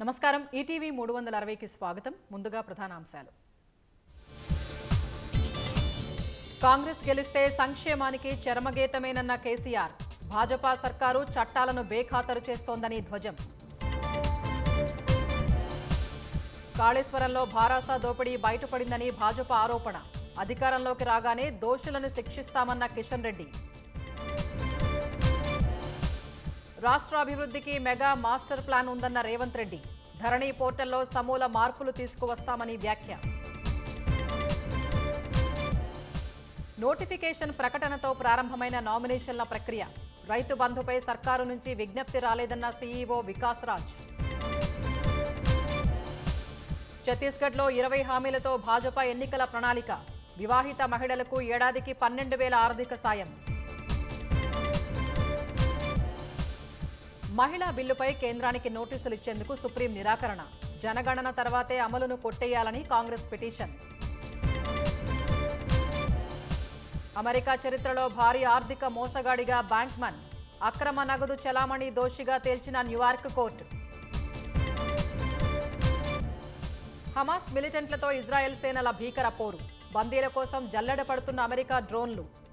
నమస్కారం ఈటీవీ 360కి స్వాగతం ముందుగా ప్రధానాంశాలు కాంగ్రెస్ గెలిస్తే సంక్షేమానికి చరమగీతమేనన్న కేసీఆర్ భాజపా సర్కారు చట్టాలను బేఖాతరు చేస్తోందని ధ్వజం కాళేశ్వరంలో భారాస దోపిడీ బయటపడిందని భాజపా ఆరోపణ అధికారంలోకి రాగానే దోషులను శిక్షిస్తామన్న కిషన్ రెడ్డి రాష్ట్ర అభివృద్ధికి మెగా మాస్టర్ ప్లాన్ ఉందన్న రేవంత్ రెడ్డి ధరణి పోర్టల్లో సమూల మార్పులు తీసుకువస్తామని వ్యాఖ్య నోటిఫికేషన్ ప్రకటనతో ప్రారంభమైన నామినేషన్ల ప్రక్రియ రైతు బంధుపై సర్కారు నుంచి విజ్ఞప్తి రాలేదన్న సీఈఓ వికాస్ రాజ్ ఛత్తీస్గఢ్లో 20 హామీలతో భాజపా ఎన్నికల ప్రణాళిక వివాహిత మహిళలకు ఏడాదికి 12,000 ఆర్థిక సాయం మహిళా బిల్లుపై కేంద్రానికి నోటీసులు ఇచ్చేందుకు సుప్రీం నిరాకరణ జనగణన తర్వాతే అమలును కొట్టేయాలని కాంగ్రెస్ పిటిషన్ అమెరికా చరిత్రలో భారీ ఆర్థిక మోసగాడిగా బ్యాంక్మన్ అక్రమ నగదు చలామణి దోషిగా తేల్చిన న్యూయార్క్ కోర్టు హమాస్ మిలిటెంట్లతో ఇజ్రాయెల్ సేనల భీకర పోరు బందీల కోసం జల్లెడ పడుతున్న అమెరికా డ్రోన్లు